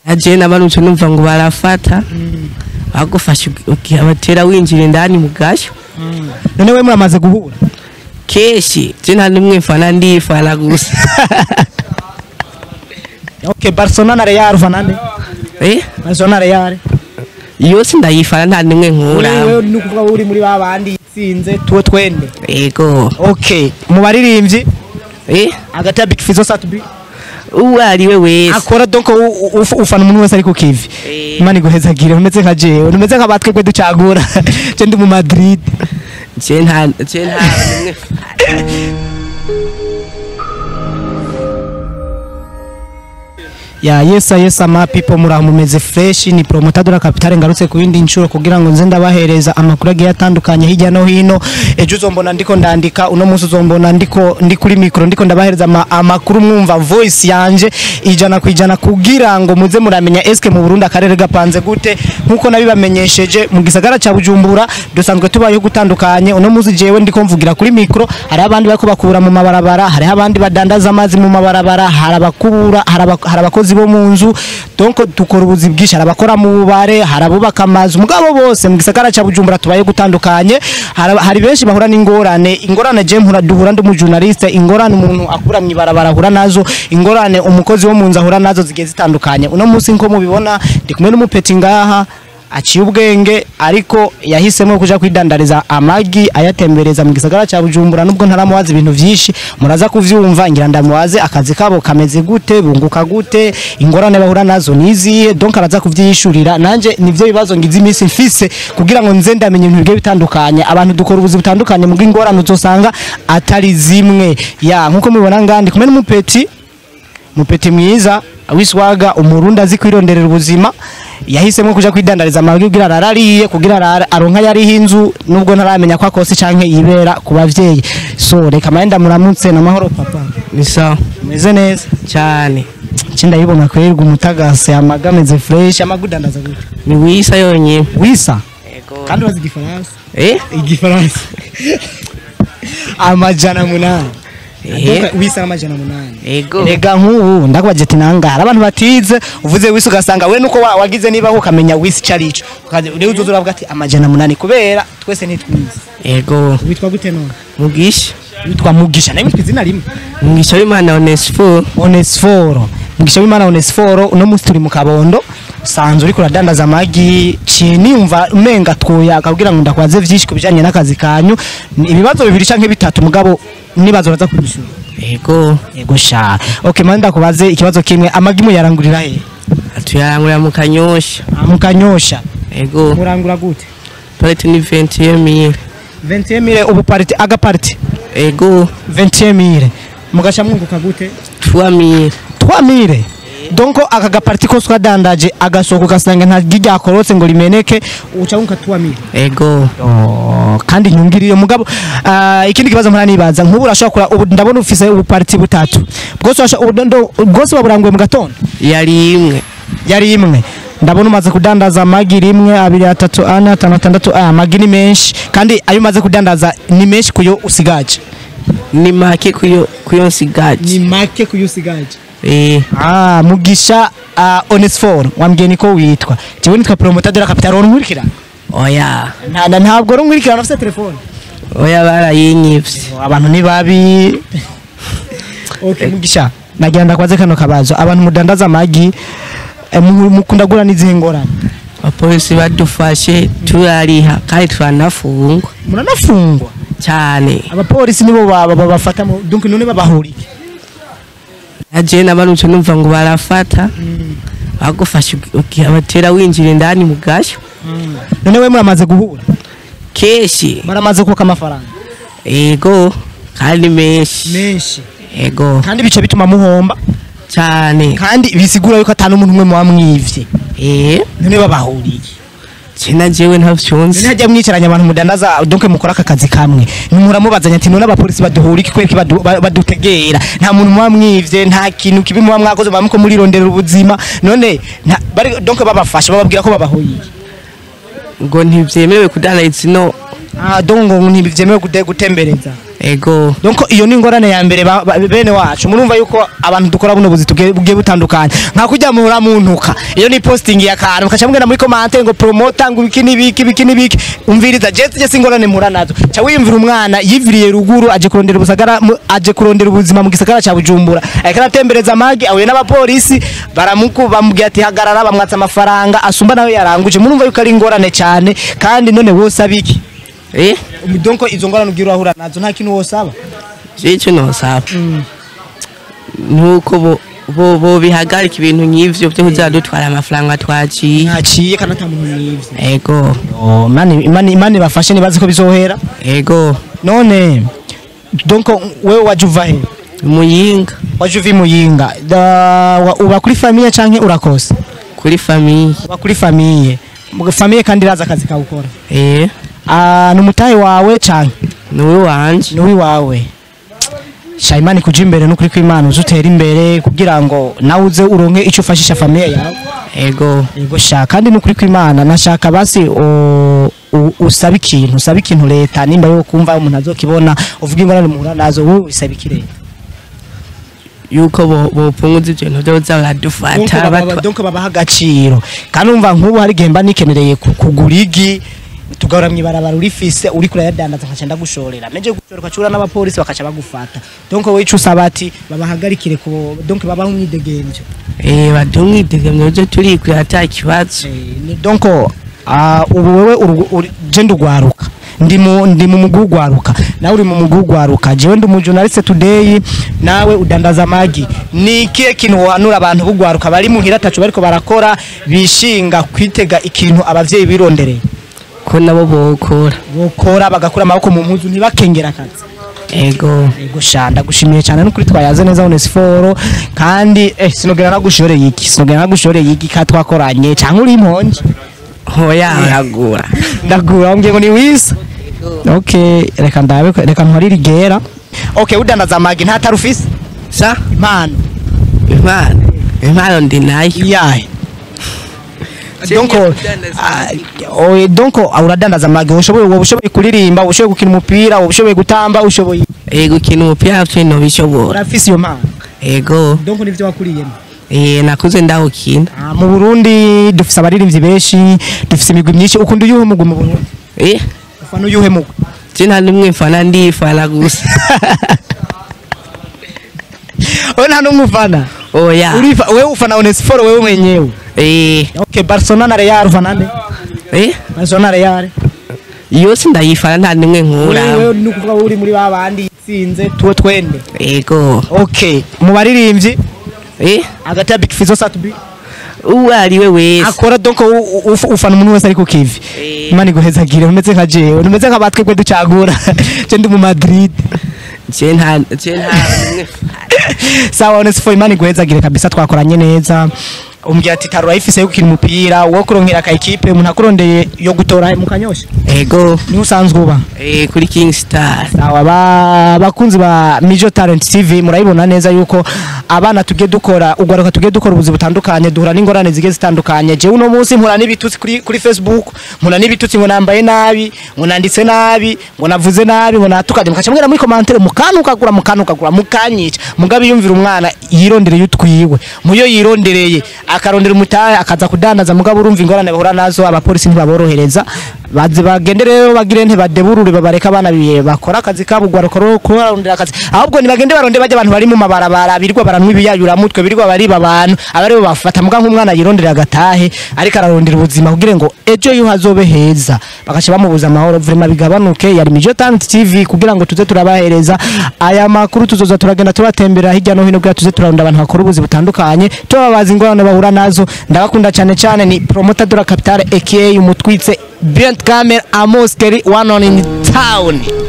aje nabanutse numva ngo barafata bagufasha ukibatera winjira indani mu gasho. None we muramaze guhura keshi je nta nimwe mfana ndifana gusa. Okay, Barcelona na Real vanande Barcelona Real yose ndayifana nta nimwe nkura. Wewe nukuvuga uri muri babandi itsinze tuwe twende. Yego. Okay, mu baririmbyi agata Big Fizzo Satbi uwari we wese akora donc ufana umuntu wese ari ku kivi. Imana iguhezagire umeze nka jewe umeze nka batwe kwe ducagura je ndi mu Madrid je nta nimwe. Ya yes ama people muramumeze fresh ni promotadora capitale ngarutse ku yindi ncuro kugira ngo nze ndabahereza amakuru agiye atandukanye hirya no hino. Ejo uzombona ndiko ndandika uno munsi uzombona ndi kuri micro ndiko ndabahereza amakuru mwumva voice yanje ijana kwijana kugira ngo muze muramenya eske mu Burundi akarere gapanze gute nkuko nabibamenyesheje mu gisagara ca Bujumbura dusanzwe tubayo gutandukanye. Uno munsi jewe ndiko mvugira kuri micro hari abandi bako bakura mu mabarabara hari abandi badandaza amazi mu mabarabara hari abakubura hari abakozi bo munzu donc dukora ubuzi bwinshi harabakora mu bubare harabubaka amazi mugabo bose mu gisagara ca Bujumbura tubaye gutandukanye. Hari benshi bahura n'ingorane je mpura duhura ndi mu journaliste ingorane umuntu akura mu ibarabara hura nazo ingorane umukozi wo munzu ahura nazo zigiye zitandukanye. Uno munsi nko mubibona ndi kumwe n'umupeti ngaha aciye ubwenge ariko yahisemo kuja kwidandariza amagi ayatembereza mu gisagara ca Bujumbura nubwo ntaramuwaza ibintu vyinshi muraza kuvyumva ngira ndamuwaze akazi kabo kameze gute bunguka gute ingorane bahura nazo niziye donc araza kuvyishurira nanje nivyo bibazo ngize iminsi mfise kugira ngo nze ndamenye ibintu bigiye bitandukanye. Abantu dukora ubuzi butandukanye mu ngorane uzosanga atari zimwe ya nkuko mubibona ngandi kumwe n'umupeti mwiza wiswaga umurundi azi kwironderera ubuzima yahisemo kuja kwidandariza amagi kugira arariye kugira aronka yari hinzu nubwo ntaramenya kwa kose canke yibera ku bavyeyi. So reka mayenda muramutse na mahoro papa bisa meze neza cyane cinda yibona kwirwa umutagase amagameze fresh amagudandaza gute ni wisa yonye wisa yego kandi wazi igifaransa igifaransa amajana munani wisa amajana munani. Yego rega nk'ubu ndakubaje ati nangara abantu batize uvuze wisa ugasanga we nuko wagize niba ukamenya wisa carico rero uzoza uravuga ati amajana munani kubera twese nitwize. Yego witwa gute none mugisha witwa mugisha nayo izina rimwe mugisha w'Imana Onesforo mugisha w'Imana Onesforo uno munsi turi mu Kabondo sanzwe uri kuradandaza amagi chini umva umenga twoya akabwira ngo ndakwaze vyinshi kubijanye n'akazi kanyu ibibazo bibiri canke bitatu mugabo nibazo raza kubishura. Yego sha okay manda ndakubaze ikibazo kimwe amagi mu yarangurira he atuyarangurira mu Kanyosha. Yego murangura gute parite ni 20000 ubu parite aga parite. Yego 20000 mugasha mwunguka gute 3000 donc aka gaparti ko swadandaje agasoko gasanga nta gijya korotse ngo limeneke uca wunka 3000. Yego kandi nyungiriye mugabo ikindi kibazo mpana nibaza nk'ubu urashobora ubu ndabona ufise ubu parti butatu bwose baburangwe mu gatondo yari imwe ndabona umaze kudandaza amagi rimwe 2 3 4 5 6 amagi ni menshi kandi ayo umaze kudandaza ni menshi kuyo usigaje ni make kuyo nsigaje mugisha Onesforo wambwiye niko witwa jewe nitwa promotadora capitale nkurikira oya ntabwo nkurikira nafite telefone oya barayinyivye abantu ni babi. Okay mugisha nagenda kwaze kano kabazo abantu mudandaza amagi mukunda gura n'izihe ngorane apolisi badufashe turariha kandi twanafungwa muranafungwa cyane abapolisi nibo babafata donc none babahurike aje nabanutse numva ngo barafata bagufasha ukibatera winjira indani mu gasho. None we muramaze guhura keshi baramaze kuka amafaranga. Yego kandi menshi. Yego kandi bice bituma muhomba cyane kandi bisigura yuko atanu umuntu umwe mwamwivye. None babahuriye Chena jewe ntavyonze. Ntajya mwicaranya abantu mudandaza donc mukora akazi kamwe. Nimuramubaza ati none abapolisi baduhura iki kwereka badutegera. Nta muntu mwamwivye nta kintu kibi mwakoze bamuko muri rondera ubuzima. None bari donc babafasha bababwira ko babahoye. Ngo ntivyemewe kudana izino. Donc ngo ntivyemewe gutembereza. ego donc iyo ni ingorane ya mbere bene wacu murumva yuko abantu dukora buno buzi tugiye butandukanye nka kujya muhura muntuka iyo ni posting ya kantu mukacamwera muri comment ngo promoter ngo biki nibiki umviriza je singorane muhura nazo cha wiyumvira umwana yiviriye ruguru aje kurondera ubusagara aje kurondera ubuzima mu gisagara cha Bujumbura akanatembereza amagi ahuye n'abapolisi bamubwiye ati hagarara bamwatsa amafaranga asumba nawe yaranguje murumva yuko ari ingorane cyane kandi none wose abiki donc izo ngorane ugira urahura nazo nta kintu wosaba je no saba nuko bo bihagarika ibintu nk'ivyo byo kuzadutwara amafaranga twaciye kanata mu nk'ivyo ego mani bafashe nibazi ko bizohera ego none donc wewe wajuva he Muyinga wajuvi Muyinga uba kuri famille canke urakosa kuri famille uba kuri famille kandi raza akazi kawukora numutahe wawe canke nuwi wanje nuwi wawe Shaimani kuja imbere n'ukuri kw'Imana uzutera imbere kugira ngo nawe uze uronke ico ufashisha famille yawe ego sha kandi n'ukuri kw'Imana nashaka basi usaba ikintu leta nimba yo kumva umuntu azokibona uvuga ingorane muhura nazo wowe usaba ikirere yuko bopunguza ibintu byo baradufata donc babaha agaciro kandi umva nk'ubu hari gemba nikenereye kugura igi tugahora mwibarabara urifise uri kurayadandaza nkaca ndagushorera meje gushora ukacura n'abapolisi bakaca bagufata donc wowe ico usaba ati babahagarikire ko donc babaho mwidegemvyo badumwidegemvyo byo turi kuyata kibazo donc ubu wewe je ndugwaruka ndi mu mugugwaruka nawe uri mu mugugwaruka jewe ndi mu journalist today nawe udandaza amagi ni kiye kintu wanura abantu bugwaruka bari mu hiratacu bariko barakora bishinga kwitega ikintu abavyeyi birondereye ko nabo bokora bagakura amaboko mu mpuzu ntibakengera akazi ego shanda gushimiye cyane no kuri twayaze neza Onesiforo kandi sinogera nagushoreye iki ka twakoranye cyangwa uri imponje hoya ndagura ngiye ngo ni wisa okay reka ntwari rigera okay udandaza amagi nta tarufise sa impano ndi nayo yahe donc uradandaza amagi ushoboye kuririmba ushoboye gukina umupira ushoboye gutamba ushoboye gukina umupira no bishobora urafise iyo mpano ego donc nivyo wakuriyemo nakuze ndawukina mu Burundi dufise abaririmbyi benshi dufise imigwi myinshi ukunda uyuhe mugwi mu Burundi ufana uyuhe mugwi je nta nimwe mfana ndifana gusa nta numwe ufana oya wewe ufana Onesiforo wewe mwenyewe okay Barcelona na Real ufana nde Barcelona Real yose ndayifana nta nimwe nkura wewe nukuvuga uri muri babandi itsinze tuwe twende ego okay mu baririmbyi agati ya Big Fizzo Satbi uwari we wese akora donc ufana umuntu wese ari ku kivi imana iguhezagire umeze nka jewe umeze nka batwe ducagura je ndi mu Madrid je nta sawa Onesiforo imana iguhezagire kabisa twakoranye neza umbya ati tarura ifise yo gukina umupira wo kuronkera ka equipe umuntu akurondeye yo gutora mu Kanyosha ego ni usanzwe uba kuri King Star sawa bakunzi ba Mijo Talent TV murayibona neza yuko abana tugiye dukora ugwaruka tugiye dukora ubuzi butandukanye duhura n'ingorane zige zitandukanye je uno munsi mpura n'ibitutsi kuri Facebook mpura n'ibitutsi ngo nambaye nabi ngo nanditse nabi ngo navuze nabi ngo natukanye mukacamwera muri commentaire mukagura mukanyica mugabe yumvira umwana yirondereye utwiwe muyo yirondereye akarondera umutahe akaza kudandaza mugabo urumva ingorane bahura nazo abapolisi ntibaborohereza bagende rero bagire ntibadeburure babareka abana biye bakora akazi kabo gwarokoro kurondera akazi ahubwo nibagende baronde bajya abantu bari mu mabarabara birirwa baranwa ibiyayura mutwe birirwa bari babantu abari bafata muga nk'umwana yironderera gatahe ariko ararondera ubuzima kugira ngo ejo yuhazobe heza bagace bamubuza amahoro vraiment bigabanuke yari Mijo Talent TV kugira ngo tuze turabahereza aya makuru tuzoza turagenda turatembera hirya no hino kugira tuze turaronda abantu bakora ubuzi butandukanye tubabaza ingorane bahura nazo ndabakunda cyane ni promoter de la capitale aka umutwitse Bent Camera Amoskeri one on in town.